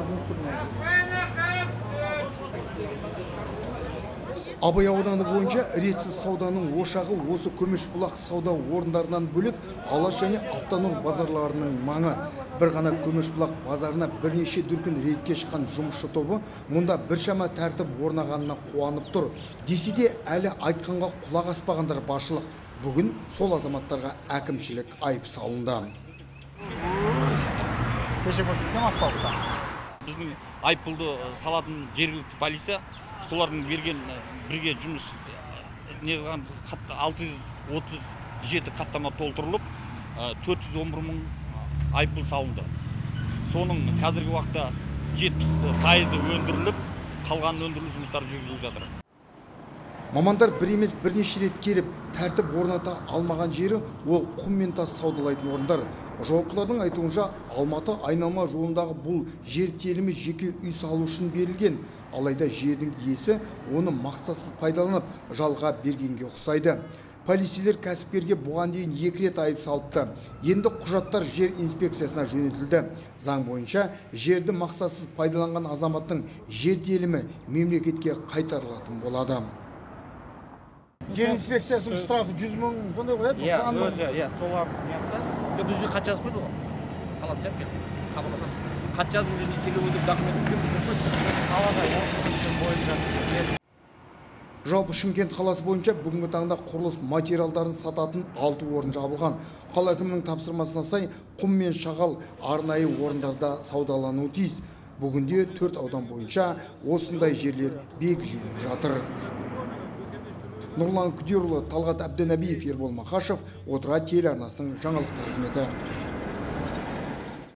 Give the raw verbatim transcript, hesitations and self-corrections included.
Абай ауданы бойынша ретсіз сауданың ошағы осы Көмешбұлақ сауда орындарынан бөлек Алаш және Автонұр базарларының маңы. Бір ғана Көмешбұлақ базарына бірнеше дүркін рейдке шыққан жұмысшы тобы мұнда біршама тәртіп орнағанына қуанып тұр. Десе де әлі айтқанға құлақ аспағандар баршылық. Бүгін сол азаматтарға әкімшілік айып салынды. Біздің айыппұлды салатын жергілікті полиция солардың берген бірге жұмыс неғылған алты жүз отыз жеті қаттама толтырылып төрт жүз он бір мың айыппұл салынды. Соның қазіргі уақытта жетпіс пайызы өндіріліп, қалған өндірілу жұмыстары жүргізіліп жатыр. Мамандар бір емес бірнеше рет келіп, тәртіп орната алмаған жері ол құм мен тас саудалайтын орындар. Жауаптылардың айтуынша Алматы айналма жолындағы бұл жер телімі жеке үй салу үшін берілген. Алайда жердің иесі оны мақсатсыз пайдаланып, жалға бергенге ұқсайды. Полицейлер кәсіпкерге бұған дейін екі рет айып салыпты. Енді құжаттар жер инспекциясына жөнелтілді. Заң бойынша жерді мақсатсыз пайдаланған азаматтың жер телімі мемлекетке қайтарылатын болады. Жер инспекциясының штрафы жүз мың сондай қояды? Иә, иә, солар яқса. Біз уже хат жазып қойдық ғой. Салат жап кел. Қабылдасамыз. Хат жазып уже несиелеп өтіп документ беріп қалада осы бойынша. Жалпы Шымкент қаласы бойынша бүгінгі таңда құрылыс материалдарын сататын алты орын жабылған. Қала әкімінің тапсырмасына сай құм мен шағал арнайы орындарда саудалануы тиіс. Бүгінде төрт аудан бойынша осындай жерлер белгіленіп жатыр. Нұрлан Күдерұлы, Талғат Әбденәбиев, Ербол Мақашев, Отырар телеарнасының жаңалықтар қызметі.